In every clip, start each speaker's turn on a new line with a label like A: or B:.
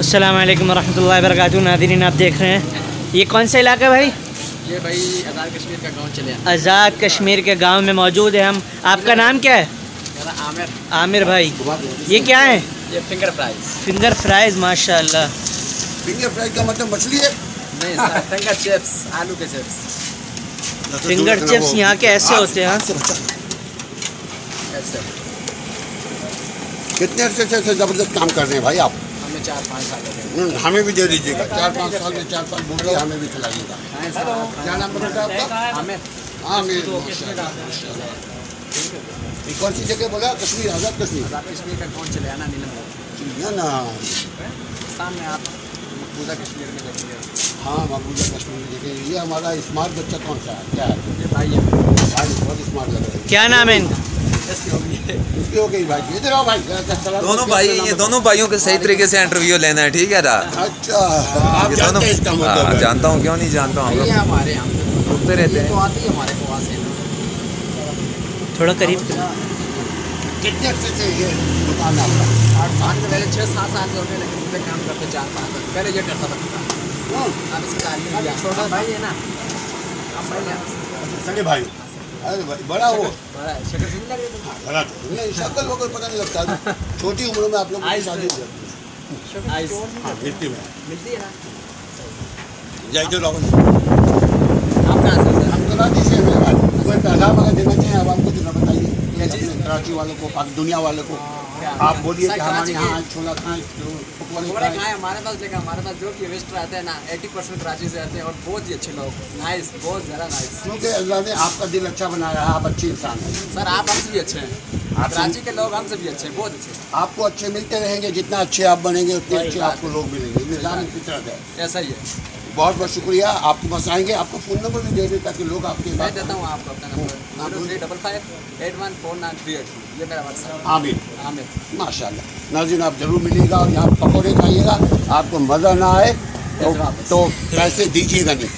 A: अस्सलाम वालेकुम रहमतुल्लाहि व बरकातुहू। नाज़रीन, आप देख रहे हैं ये कौन सा इलाका है भाई?
B: ये भाई आज़ाद कश्मीर का गांव चले।
A: आज़ाद कश्मीर के गांव में मौजूद है हम। आपका नाम क्या है?
B: मेरा आमिर।
A: आमिर भाई, ये क्या है?
B: ये फिंगर फ्राइज।
A: फिंगर फ्राइज, माशाल्लाह।
C: फिंगर फ्राइज का मतलब मछली है?
B: नहीं सर, फिंगर चिप्स, आलू के चिप्स।
A: फिंगर चिप्स यहाँ के ऐसे होते हैं।
B: ऐसे
C: कितने अरसे से ज़बरदस्त काम कर रहे हैं भाई आप?
B: हमें 4-5 साल हो गए।
C: हमें भी दे दीजिएगा। 4-5 साल में 4 साल बोलिए, हमें भी खिलाइएगा। क्या नाम बताया आपका?
B: आमिर।
C: आमिर, माशाल्लाह। कौन सी जगह बोला? कश्मीर, आज़ाद कश्मीर।
B: आज़ाद कश्मीर का गांव चले आना, नीलम
C: ना
B: सामने आप मकबूजा कश्मीर में देखेंगे।
C: हाँ, मकबूजा कश्मीर में देखेंगे। ये हमारा स्मार्ट बच्चा कौन सा है? क्या है?
B: ये भाई है।
C: भाई बहुत स्मार्ट लग रहा है।
A: क्या नाम है इनका?
B: इसकी होगी।
C: इसकी हो गई भाई। इधर आओ भाई।
D: दोनों भाई, ये दोनों भाइयों के सही तरीके से इंटरव्यू लेना है, ठीक है ना?
C: अच्छा, आप
D: ये
C: जानते हैं इसका मतलब है?
D: जानता हूँ, क्यों नहीं जानता हूँ। हम
B: ये
D: लोग
B: हमारे यहाँ
D: रुकते रहते
B: तो
D: हैं।
B: आती है हमारे पास से।
A: थोड़ा करीब।
C: कितने अरसे से ये दुकान है आपका?
B: 8 साल से पहले 6-7 साल से होने लगे मुझे काम करते 4-5 साल पहले ये करता था। अब इसका छोटा भाई है ना, अब भाई है
C: सगे भाई। अरे भाई बड़ा हो।
B: बड़ा है, शक्ल से नहीं लग रही तुमको?
C: बड़ा तो नहीं, शक्ल वगैरह पता नहीं लगता। छोटी उम्र में आप लोग की शादी हो जाती है।
B: आइस
C: हाँ, मिलती में
B: मिलती है ना।
C: जय जो रावण।
B: आप कहाँ से
C: हम कराची से हैं भाई। कोई पैगाम अगर देना चाहें आवाम को तो ना बताइए।
B: क्या चीज़?
C: अपने कराची वालों को, दुनिया वालों को आप बोलिए कि हमारे यहाँ छोला खाएं, पकवान
B: थोड़ा
C: खाएं।
B: खाए हमारे पास, लेकिन हमारे पास जो कि वेस्ट रहते हैं ना 80% कराची से रहते हैं और बहुत ही अच्छे लोग, नाइस, बहुत ज़्यादा नाइस।
C: क्योंकि अल्लाह ने आपका दिल अच्छा बनाया है, आप अच्छे इंसान हैं।
B: सर आप हमसे भी अच्छे हैं, कराची के लोग हमसे भी अच्छे हैं, बहुत अच्छे हैं।
C: आपको अच्छे मिलते रहेंगे, जितना अच्छे आप बनेंगे उतने अच्छे आपको लोग मिलेंगे। निज़ाम फितरत है।
B: ऐसा ही है।
C: बहुत बहुत शुक्रिया। आपके पास आएंगे, आपका फ़ोन नंबर भी दे दें ताकि लोग आपके
B: मैं
C: पास।
B: देता हूँ आपको अपना नंबर 0355814938। ये मेरा व्हाट्सएप।
C: आमिर,
B: आमिर।
C: माशाल्लाह। नाज़रीन, आप ज़रूर मिलिएगा और यहाँ पकौड़े खाइएगा। आपको मज़ा ना आए तो पैसे दीजिएगा नहीं।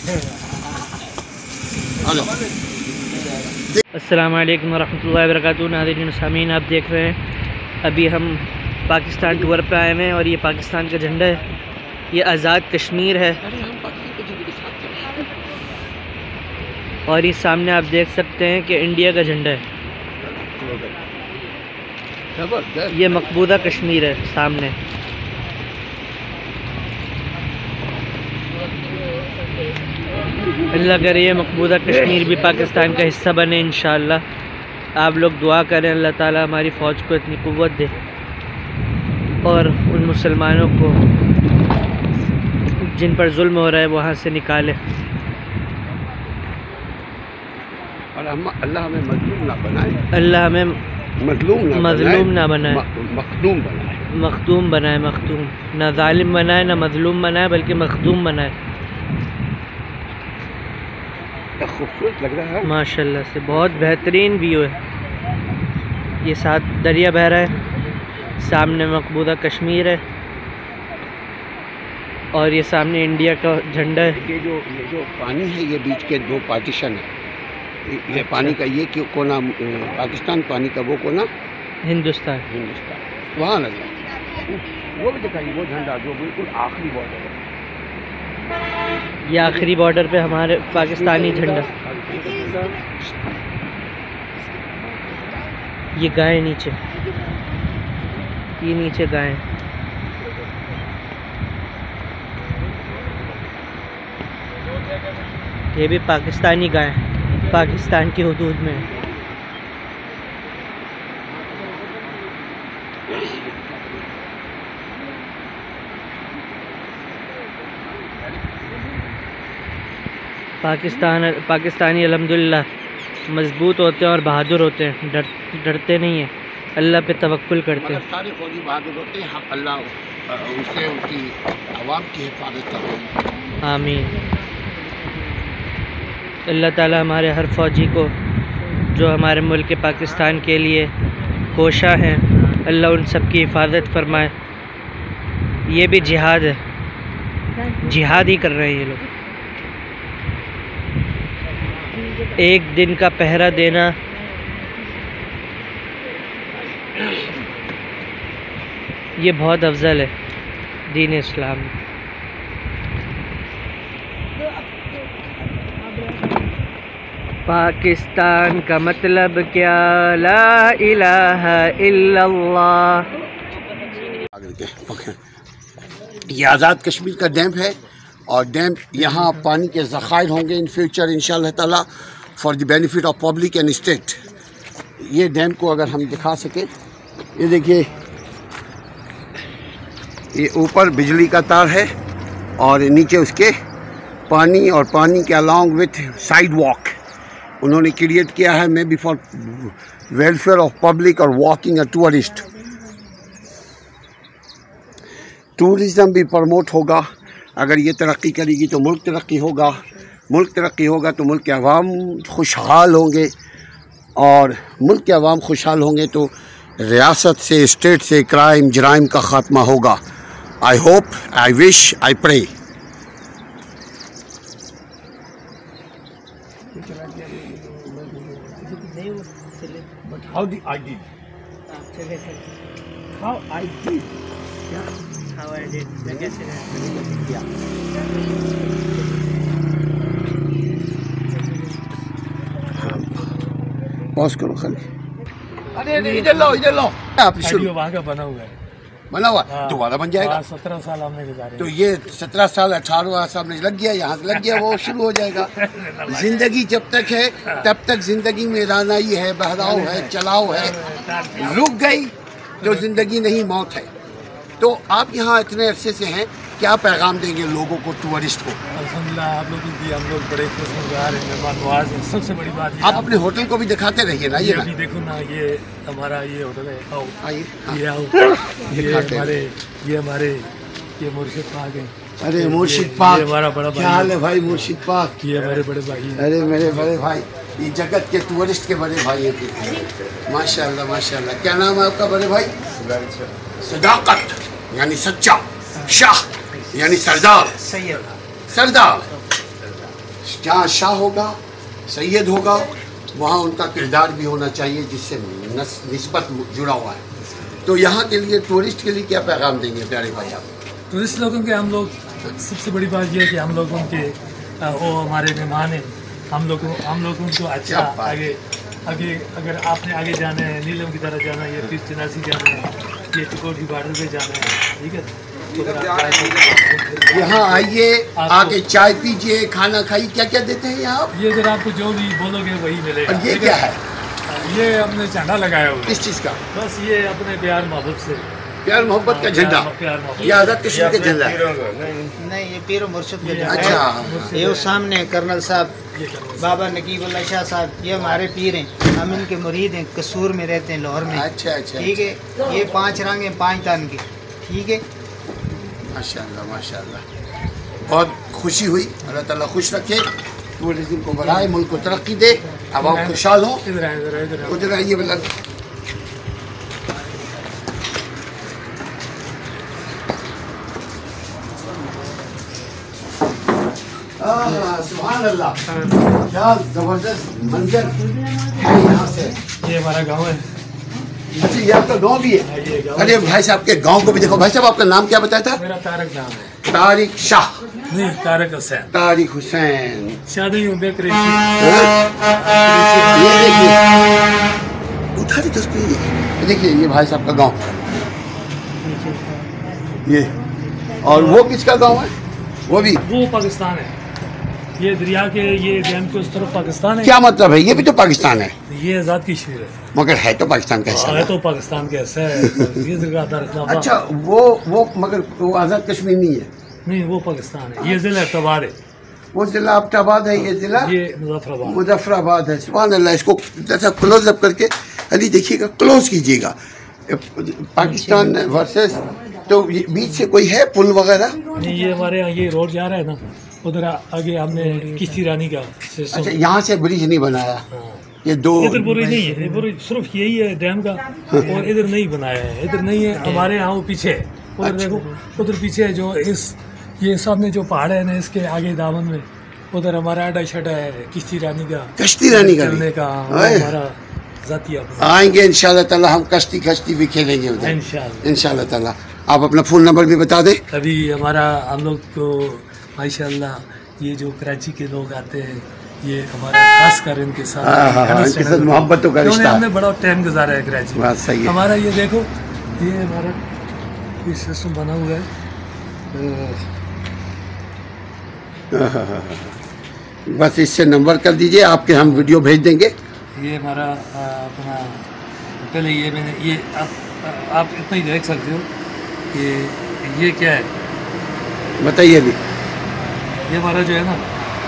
C: हेलो,
A: अस्सलाम वालेकुम रहमतुल्लाहि व बरकातुहू। नाज़रीन सामीन, आप देख रहे हैं अभी हम पाकिस्तान टूर पे आए हुए हैं और ये पाकिस्तान का झंडा है, ये आज़ाद कश्मीर है। और ये सामने आप देख सकते हैं कि इंडिया का झंडा है। ये मकबूजा कश्मीर है सामने। अल्लाह करे ये मकबूजा कश्मीर भी पाकिस्तान का हिस्सा बने इंशाअल्लाह। आप लोग दुआ करें अल्लाह ताला हमारी फ़ौज को इतनी क़ुव्वत दे और उन मुसलमानों को जिन पर जुल्म हो रहा है वहाँ से निकाले।
C: और अल्लाह हमें मजलूम ना बनाए।
A: अल्लाह हमें
C: मजलूम ना
A: बनाए,
C: मखदूम बनाए।
A: मखदूम बनाए, मखदूम ना जालिम बनाए ना मजलूम बनाए बल्कि मखदूम बनाए।
C: खूबसूरत लग रहा है
A: माशाल्लाह से, बहुत बेहतरीन व्यू है। ये साथ दरिया बह रहा है, सामने मकबूजा कश्मीर है और ये सामने इंडिया का झंडा है।
C: ये जो पानी है, ये बीच के 2 पार्टीशन है। ये पानी का ये क्यों कोना पाकिस्तान, पानी का वो कोना
A: हिंदुस्तान।
C: वहाँ लग रहा है। वो भी दिखाइए, वो झंडा जो बिल्कुल आखिरी बॉर्डर है।
A: ये आखिरी बॉर्डर पे हमारे पाकिस्तानी झंडा। ये गाय नीचे, ये नीचे गाय। ये भी पाकिस्तानी गाय, पाकिस्तान की हुदूद में है। पाकिस्तानी अल्हम्दुलिल्लाह मजबूत होते हैं और बहादुर होते हैं, डरते नहीं हैं, अल्लाह पे तवक्कुल करते हैं।
C: सारे फौजी बहादुर होते हैं। हम अल्लाह उनसे उनकी आवाम की हिफाजत करते हैं।
A: आमीन। अल्लाह ताला हमारे हर फ़ौजी को जो हमारे मुल्क पाकिस्तान के लिए कोशा हैं, अल्लाह उन सब की हिफाजत फरमाए। ये भी जिहाद है, जिहाद ही कर रहे हैं ये लोग। एक दिन का पहरा देना ये बहुत अफजल है। दीन इस्लाम। पाकिस्तान का मतलब क्या, ला इलाहा इल्लल्लाह।
C: ये आज़ाद कश्मीर का डैम है और डैम यहाँ पानी के ज़खायर होंगे इन फ्यूचर इंशाअल्लाह ताला for the benefit of public and state. ये डैम को अगर हम दिखा सके, ये देखिए ये ऊपर बिजली का तार है और नीचे उसके पानी, और पानी के अलॉन्ग विथ साइड वॉक उन्होंने क्रिएट किया है, maybe for welfare of public और वॉकिंग अ टूरिस्ट। टूरिज़म भी प्रमोट होगा। अगर ये तरक्की करेगी तो मुल्क तरक्की होगा, मुल्क तरक्की होगा तो मुल्क के अवाम खुशहाल होंगे, और मुल्क के अवाम खुशहाल होंगे तो रियासत से, स्टेट से क्राइम जराइम का ख़ात्मा होगा। I hope, I wish, I pray. Pause करो खाली। अरे इधर लो, इधर लो। आप शुरू
E: वहाँ का बना हुआ है,
C: बना हुआ दोबारा बन जाएगा।
E: 17 साल हमने गुजारे।
C: तो ये 17 साल 18 साल में लग गया, यहाँ से लग गया, वो शुरू हो जाएगा। जिंदगी जब तक है तब तक जिंदगी में रानाई है, बहराव है, चलाव है। रुक गई तो जिंदगी नहीं, मौत है। तो आप यहाँ इतने अरसे से हैं, क्या पैगाम देंगे लोगों को, टूरिस्ट को?
E: अल्हम्दुलिल्लाह आप लोगों की, हम लोग बड़े खुशगवार हैं, मेहमान नवाज हैं। सबसे बड़ी बात ये
C: आप अपने होटल को भी दिखाते रहिए ना। ये ना
E: देखो ना, ये हमारा ये होटल है। आओ
C: आइए,
E: ये आओ, ये मुर्शिद पाक है।
C: अरे मुर्शिद पाक,
E: हमारा बड़ा
C: क्या हाल है भाई मुर्शिद पाक?
E: ये हमारे बड़े भाई हैं।
C: अरे मेरे बड़े भाई, ये जगत के टूरिस्ट के बड़े भाई हैं। माशाल्लाह माशाल्लाह। क्या नाम है आपका बड़े भाई? सदाकत यानी सच्चा, शाह यानी सरदार, सरदार। जहाँ शाह होगा, सैयद होगा, वहाँ उनका किरदार भी होना चाहिए जिससे निस्बत जुड़ा हुआ है। तो यहाँ के लिए, टूरिस्ट के लिए क्या पैगाम देंगे प्यारे भाई आप?
E: टूरिस्ट लोगों के हम लोग, सबसे बड़ी बात यह है कि हम लोगों के वो हमारे मेहमान हैं। हम लोगों को अच्छा आगे अगर आपने आगे जाना है, नीलम की तरफ जाना है, या फिर चिनासी जाना है, ये टिकोटी बॉर्डर पे जाना है, ठीक है।
C: यहाँ आइए, आके चाय पीजिए, खाना खाइए। क्या क्या देते हैं यहाँ?
E: ये अगर आपको जो भी बोलोगे वही मिलेगा।
C: और ये क्या है?
E: ये हमने झंडा लगाया हुआ है।
C: किस चीज़ का?
E: बस ये अपने प्यार मोहब्बत से,
C: प्यार मोहब्बत का झंडा। ये आज़ाद कश्मीर का झंडा है?
F: नहीं, ये पीर मुर्शिद का झंडा।
C: अच्छा,
F: ये सामने कर्नल साहब बाबा नकीबुल्लाह शाह साहब, ये हमारे पीर हैं। हम इनके मुरीद हैं, कसूर में रहते हैं, लाहौर में।
C: अच्छा अच्छा,
F: ठीक है। ये 5 रंग हैं, 5 तन के, ठीक है।
C: माशाल्लाह माशाल्लाह। बहुत खुशी हुई। अल्लाह ताला खुश रखे, टूरिज्म को बढ़ाए, मुल्क को तरक्की दे, आवाम खुशहाल हो। उधर आइए बेटा। सुभान अल्लाह, क्या जबरदस्त मंजर है यहाँ से।
E: ये हमारा गांव है।
C: अच्छा, ये आपका गांव भी है? अरे भाई साहब के गांव को भी देखो। भाई साहब आपका नाम क्या बताया था?
E: मेरा तारक नाम है।
C: तारिक शाह?
E: नहीं, तारक हुसैन।
C: तारिक हुसैन।
E: शादी हूँ बेकरी।
C: ये देखिए, उठारी दोस्तों, ये देखिए, ये भाई साहब का गांव ये। और वो किसका गांव है? वो
E: पाकिस्तान है। ये दरिया के, ये डैम के उस तरफ पाकिस्तान है।
C: क्या मतलब है? ये भी तो पाकिस्तान है।
E: ये आज़ाद कश्मीर है,
C: मगर है तो पाकिस्तान का हिस्सा।
E: है तो पाकिस्तान का हिस्सा है।
C: अच्छा, वो मगर वो आज़ाद कश्मीर नहीं है।
E: नहीं, वो पाकिस्तान है। ये जिला अब्टाबाद है।
C: वो जिला अब्टाबाद है, ये जिला मुजफ्फराबाद है। सुभान अल्लाह। इसको जैसा क्लोज अप करके अली देखिएगा, क्लोज कीजिएगा। पाकिस्तान वर्सेस, तो बीच से कोई है पुल वगैरह?
E: नहीं, ये हमारे यहाँ ये रोड जा रहा है ना, उधर आगे हमने किश्ती रानी का सिस्टम।
C: अच्छा, यहाँ से ब्रिज नहीं बनाया? ये दो
E: इधर पूरी नहीं है, ये पूरी सिर्फ यही है डैम का, और इधर नहीं बनाया है। इधर नहीं है, हमारे यहाँ वो पीछे है। उधर देखो, उधर पीछे है जो ये सामने जो पहाड़ है ना, इसके आगे दामन में उधर हमारा अड्डा छटा है किश्ती रानी का।
C: कश्ती रानी का
E: चलने का हमारा जाती है।
C: आएंगे इंशाल्लाह ताला, हम कश्ती भी खेलेंगे उधर
E: इंशाल्लाह।
C: इंशाल्लाह ताला। आप अपना फ़ोन नंबर भी बता दें।
E: अभी हमारा हम लोग को माशाल्लाह ये जो कराची के लोग आते हैं, ये हमारा खास कर इनके साथ
C: इनके साथ मोहब्बतों का रिश्ता है।
E: हमने बड़ा टाइम गुजारा है कराची।
C: बात सही है।
E: हमारा ये देखो, ये हमारा ये सिस्टम बना हुआ है।
C: बस इससे नंबर कर दीजिए, आपके हम वीडियो भेज देंगे।
E: ये हमारा अपना पहले ये मैंने ये आप इतना ही देख सकते हो कि ये क्या है,
C: बताइए भी।
E: ये हमारा जो है ना,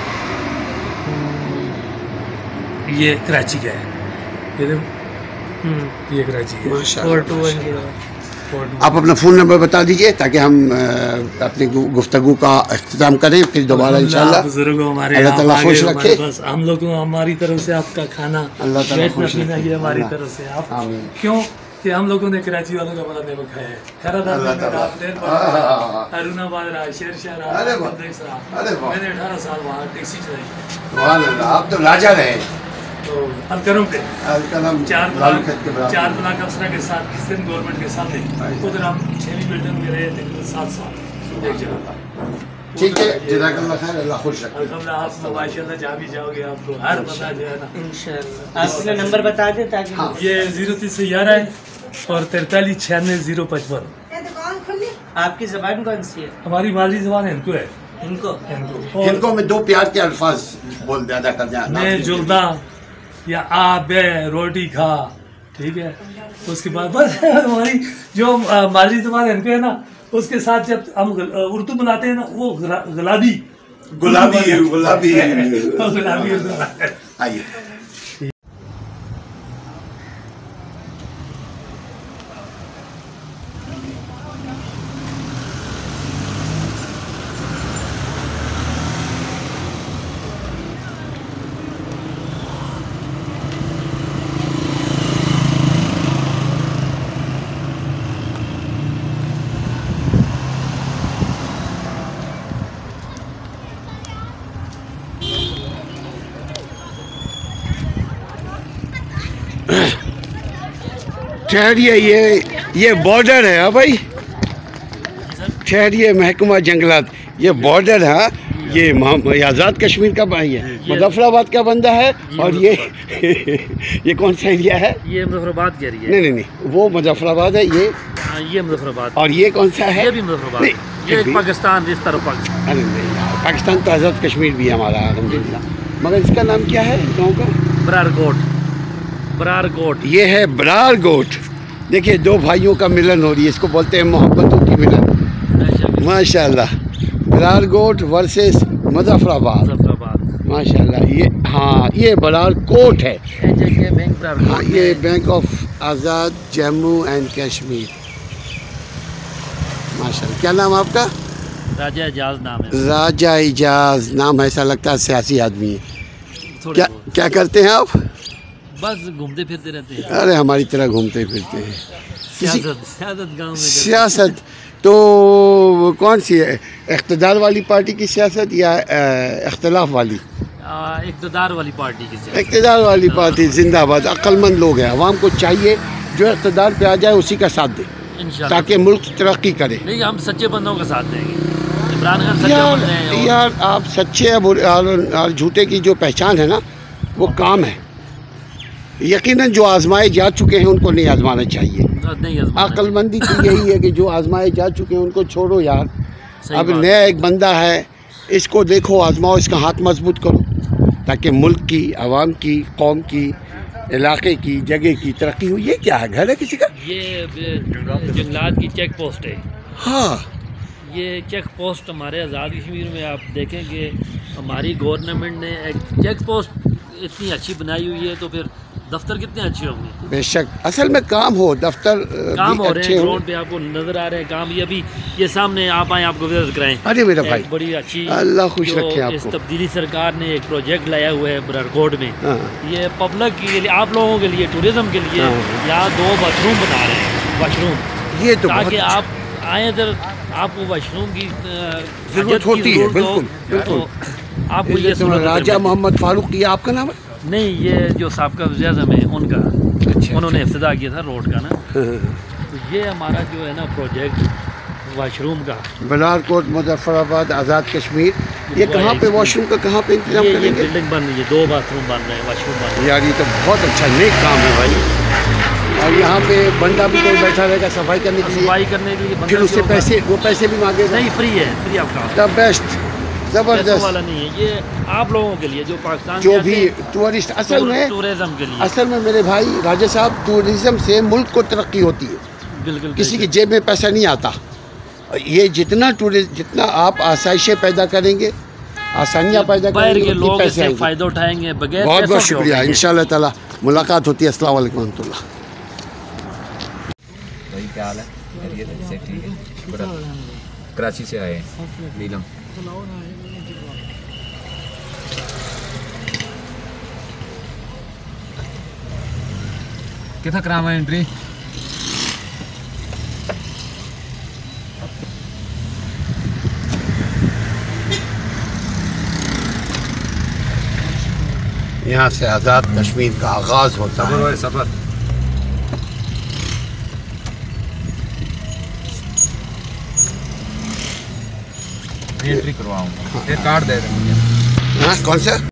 E: ये कराची का है। ये देखो, ये कराची का है।
C: माशाल्लाह। आप अपना फ़ोन नंबर बता दीजिए ताकि हम अपनी गुफ्तगू का अख्तिताम करें, फिर दोबारा इंशाल्लाह।
E: बुजुर्ग हमारे
C: अल्लाह ताला खुश रखे।
E: बस हम लोग को हमारी तरफ से आपका खाना,
C: अल्लाह ताला खुश
E: पीना
C: रखे।
E: ये हमारी तरफ से आप,
C: आमीन।
E: क्यों कि हम लोगों ने कराची वालों का बड़ा नेमत खाया है। अरुणाबाद रहा, शेरशाह रहा,
C: अरे वाह। अरे वाह।
E: मैंने 18 साल वहाँ टैक्सी चलाई।
C: सुभान अल्लाह, आप तो राजा रहे।
E: तो अलकरम पे
C: अलकलम
E: चार
C: लालू खेत के बराबर।
E: ब्लाक अफसरा के साथ किस्तिन गवर्नमेंट के सामने, उधर हम 6वीं बिल्डिंग में रहे थे 7 साल एक जगह।
C: ठीक है, जज़ाकल्लाह खैर, अल्लाह खुश रखे।
E: अल्हम्दुलिल्लाह, आप तो माशाल्लाह जहाँ भी जाओगे आपको हर बंदा जो है ना।
A: इंशाल्लाह। आप अपना नंबर बता दें ताकि
C: हाँ।
E: ये 0311 है और 43969055।
A: आपकी ज़बान कौन सी है?
E: हमारी मादरी ज़बान है, इनको है।
A: इनको
E: और
C: इनको में 2 प्यार के अल्फाज बोल दे, अदा कर दें।
E: मैं जुल्दा या आ बे रोटी खा, ठीक है। उसके बाद बस हमारी जो मादरी ज़बान है, इनको है ना, उसके साथ जब हम उर्दू बनाते हैं ना, वो गुलाबी
C: गुलाबी
E: उर्दू।
C: आइए। ठहरिए, ये बॉर्डर है। हाँ भाई, ठहरिए, महकमा जंगलात, ये बॉर्डर है। ये आज़ाद कश्मीर का भाई है, मुजफ्फराबाद का बंदा है। और ये कौन सा एरिया है?
E: ये मुजफ्फराबाद के एरिया।
C: नहीं, वो मुजफ्फराबाद है।
E: ये मुजफ्फराबाद।
C: और ये कौन सा है?
E: ये भी मुजफ्फराबाद। ये पाकिस्तान, इस तरफ पाकिस्तान।
C: अरे नहीं, पाकिस्तान तो आज़ाद कश्मीर भी है हमारा, अल्हम्दुलिल्लाह। मगर इसका नाम क्या है गाँव का?
E: बरारकोट।
C: ये है बरारकोट। देखिए, 2 भाइयों का मिलन हो रही है, इसको बोलते हैं मोहब्बतों की मिलन। माशाल्लाह, बरारकोट वर्सेस मुजफ्फराबाद। माशाल्लाह। ये हाँ, ये बरारकोट है। हाँ, ये bank of Azad Jammu and Kashmir. माशाल्लाह। क्या नाम आपका?
E: राजा एजाज नाम है।
C: राजा एजाज नाम है, ऐसा लगता है सियासी आदमी है। क्या करते हैं आप?
E: बस घूमते फिरते रहते हैं।
C: अरे हमारी तरह घूमते फिरते हैं।
E: सियासत गाँव में।
C: सियासत तो कौन सी है? इक़्तिदार वाली पार्टी की सियासत या इख्तिलाफ वाली?
E: इक़्तिदार वाली पार्टी की सियासत।
C: इक़्तिदार वाली पार्टी जिंदाबाद। अक्लमंद लोग हैं, आवाम को चाहिए जो इक़्तिदार पे आ जाए उसी का साथ दे, ताकि मुल्क तरक्की करे।
E: नहीं, हम सच्चे बंदों का साथ देंगे। इमरान खान सच्चा बन रहे हैं।
C: यार आप सच्चे और झूठे की जो पहचान है ना, वो काम है। यकीनन जो आजमाए जा चुके हैं उनको नहीं आजमाना चाहिए। अक्लमंदी तो यही है कि जो आजमाए जा चुके हैं उनको छोड़ो यार। अब नया एक बंदा है, इसको देखो, आजमाओ, इसका हाथ मजबूत करो, ताकि मुल्क की, आवाम की, कौम की, इलाके की, जगह की तरक्की हो। ये क्या है, घर है किसी का?
E: ये जंगलात की चेक पोस्ट है।
C: हाँ,
E: ये चेक पोस्ट हमारे आज़ाद कश्मीर में आप देखें कि हमारी गवर्नमेंट ने एक चेक पोस्ट इतनी अच्छी बनाई हुई है, तो फिर दफ्तर कितने अच्छे होंगे।
C: बेशक, असल में काम हो, दफ्तर
E: काम हो रहे हैं,
C: हो।
E: रोड पे आपको नजर आ रहे हैं काम। ये अभी ये सामने आप आए, आपको विजिट कराएं।
C: अरे मेरा भाई,
E: बड़ी अच्छी,
C: अल्लाह खुश रखे
E: इस
C: आपको।
E: तब्दीली सरकार ने एक प्रोजेक्ट लाया हुआ है बरारकोट में।
C: हाँ।
E: ये पब्लिक के लिए, आप लोगों के लिए, टूरिज्म के लिए यहाँ 2 बाथरूम बना रहे हैं। वाशरूम,
C: ये तो
E: ताकि आप आए इधर, आपको वाशरूम की
C: जरूरत होती है। बिल्कुल बिल्कुल।
E: आपको ये
C: राजा मोहम्मद फारूक, ये आपका नाम है?
E: नहीं, ये जो साबका वज़ीर-ए-आज़म है उनका, उन्होंने इफ्तिदा किया था रोड का ना। तो ये हमारा जो है ना प्रोजेक्ट,
G: वॉशरूम का।
C: बलारकोट, मुजफ्फराबाद, आज़ाद कश्मीर। ये कहाँ पे वॉशरूम का कहाँ पे इंतजाम करेंगे?
G: बिल्डिंग बन रही है, 2 बाथरूम बन रहे हैं, वॉशरूम बन रहे हैं।
C: यार ये तो बहुत अच्छा नेक काम है भाई। और यहाँ पे बंदा भी कोई बैठा रहेगा सफाई करने के लिए?
G: सफाई करने के लिए
C: फिर उससे पैसे, वो पैसे भी मांगेगा?
G: नहीं, फ्री है, free of cost.
C: The best, जबरदस्त
G: वाला नहीं है ये, आप लोगों के लिए जो पाकिस्तान
C: जो भी टूरिस्ट। असल में
G: टूरिज्म के लिए,
C: असल में मेरे भाई राजा साहब, टूरिज्म से मुल्क को तरक्की होती है।
G: बिल्कुल
C: किसी की जेब में पैसा नहीं आता। ये जितना आप आसाइशें पैदा करेंगे, आसानियाँ पैदा करेंगे,
G: के लोग
C: पैसे
G: इससे फायदा उठाएंगे बगैर।
C: बहुत बहुत शुक्रिया। इंशाल्लाह ताला मुलाकात होती है। अस्सलाम वालेकुम रहमतुल्लाह।
D: भाई क्या हाल है? से ठीक है, शुक्र। कराची से आए हैं, नीलम। कितना करामा एंट्री?
C: यहाँ से आज़ाद कश्मीर का आगाज़ होता है।
D: सफर एंट्री करवाऊंगा, फिर कार्ड दे देंगे।
C: हाँ, कौन सा?